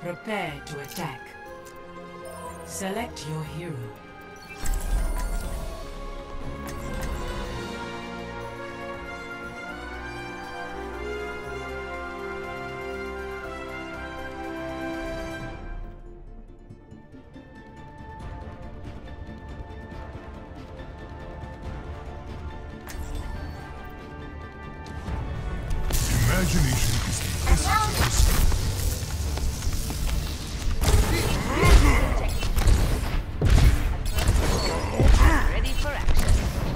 Prepare to attack. Select your hero. Imagination is the essence of wisdom. Ready for action.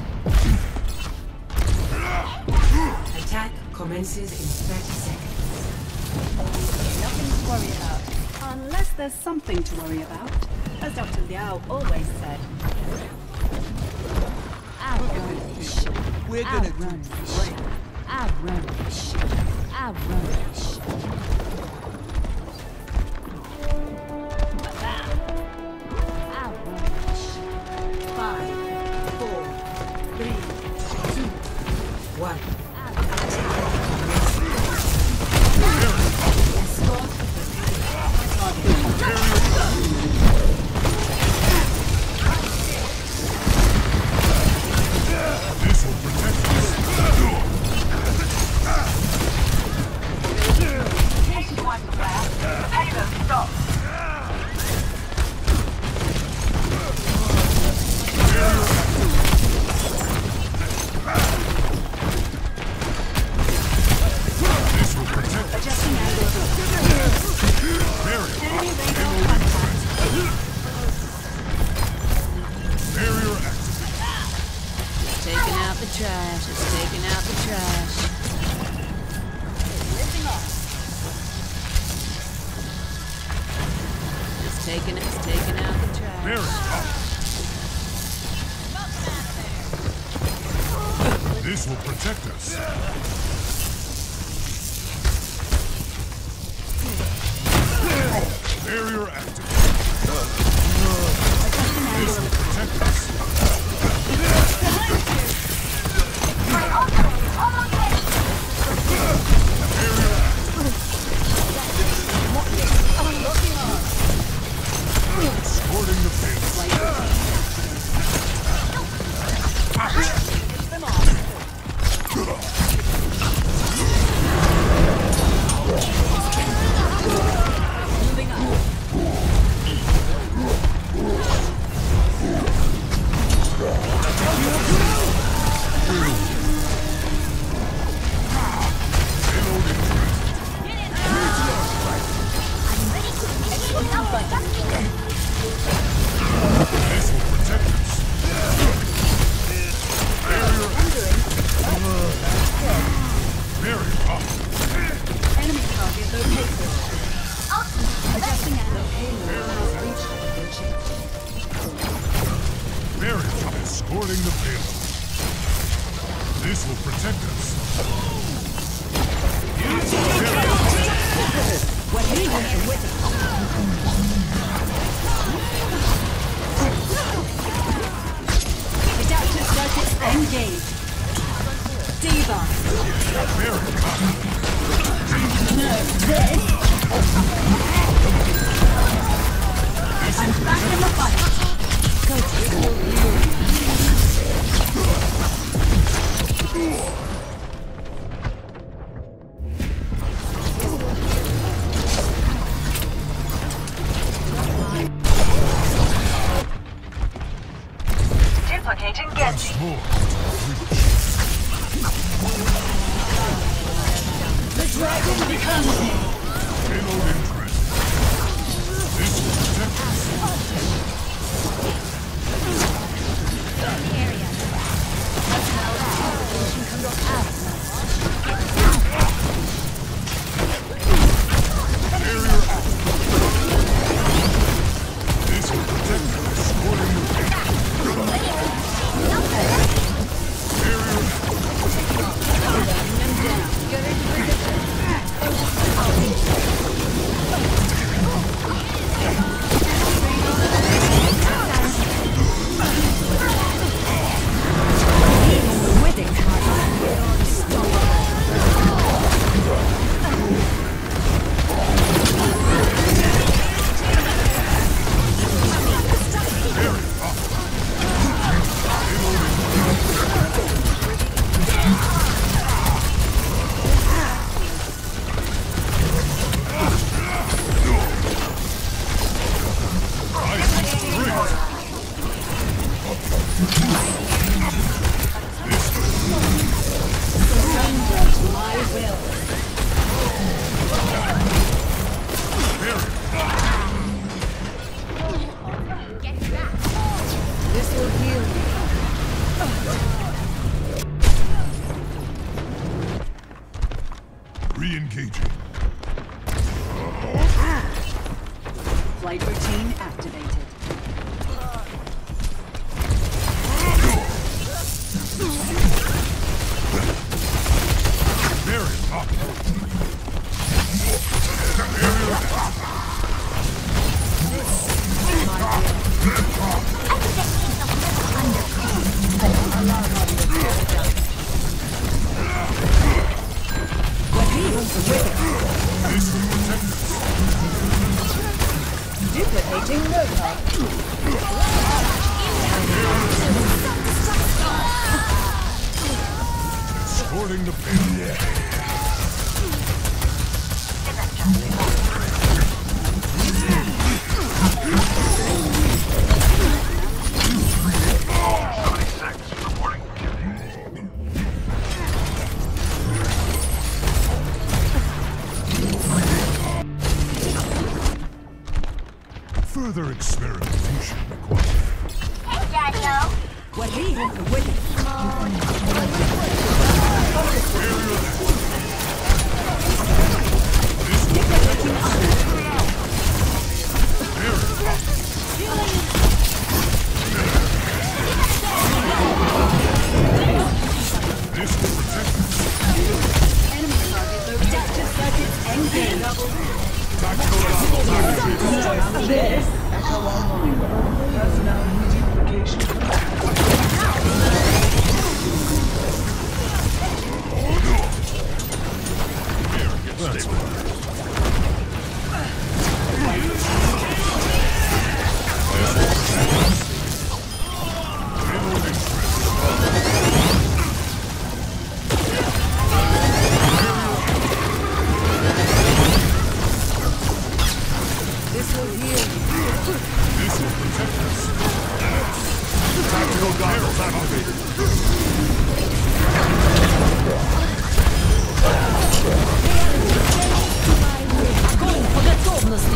Attack commences in 30 seconds. Nothing to worry about. Unless there's something to worry about. As Dr. Liao always said. I'll run this shit. We're I'll gonna run do this great. shit. I'll run this shit. I'll run this shit. I'll run this shit. 5, 4, 3, 2, 1. Escort the This will protect us. This will protect us. Adjusting angle. Barrier. Enemy radar contact. Barrier activated. Taking out the trash. It's taking out the trash. Lifting off. It's taking out the trash. Barrier up. This will protect us. Barrier activated. This will protect us. Barrier activated. Escorting the pits. Moving up. This will protect us. Barrier up. Enemy target located. Adjusting angle. Barrier up. Escorting the payload. This will protect us. What he wants with it. Adaptive circuits engaged. Diva. Barrier up. I'm back in the fight. Flight routine activated. Very up. Duplicating rotor. Escorting the payload. Further experimentation required. Hey, Daddy-O. What he has the wicked. This will protect us. Enemy target located. Circuits engaged. Tactical goggles activated. This Echo Online. Personnel duplication. Here, get stabilized. This will heal you. This will protect us. Tactical goggles activated. Огонь по готовности!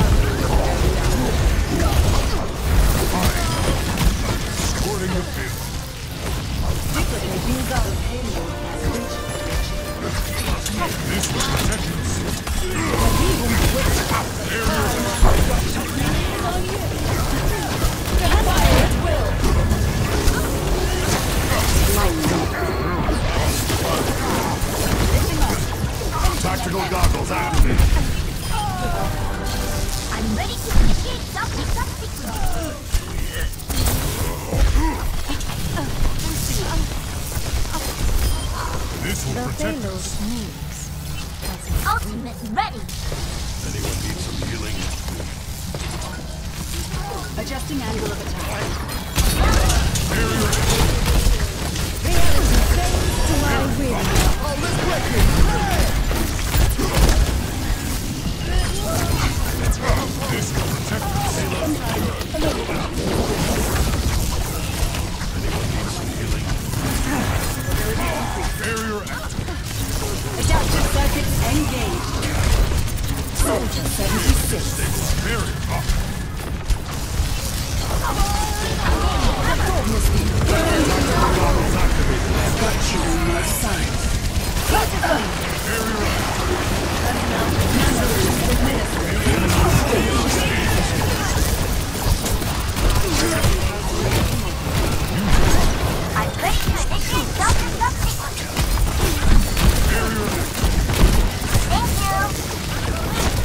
Escorting the payload. Duplicating gun. Payload has reached. This will protect us. Tactical goggles activated. I'm ready to initiate self-destruct. This will protect us. Ultimate ready. Anyone need some healing? Adjusting angle of attack. To my will. This will protect us. Anyone need some healing? Barrier activated. Adaptive circuits engaged. Soldier 76. Barrier up. Goggles activated. Got you in my sights. I'm ready to initiate self-destruct sequence. Thank you.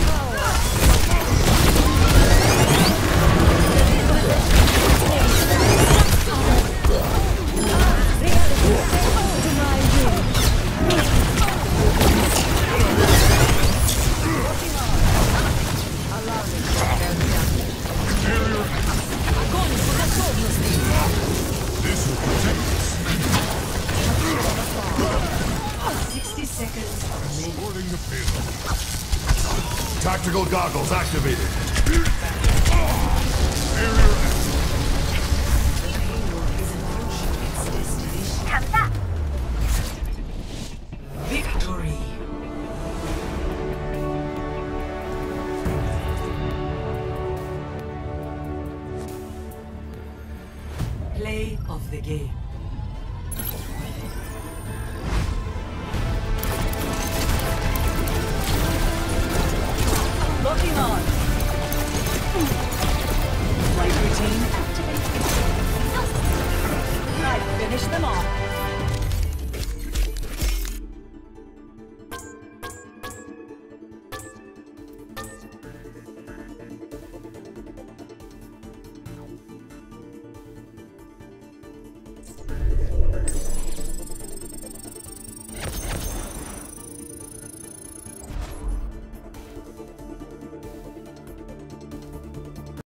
This will protect us. 60 seconds remaining. Boarding the payload. Tactical goggles activated. Barrier activated. Come back. Victory. Play of the game.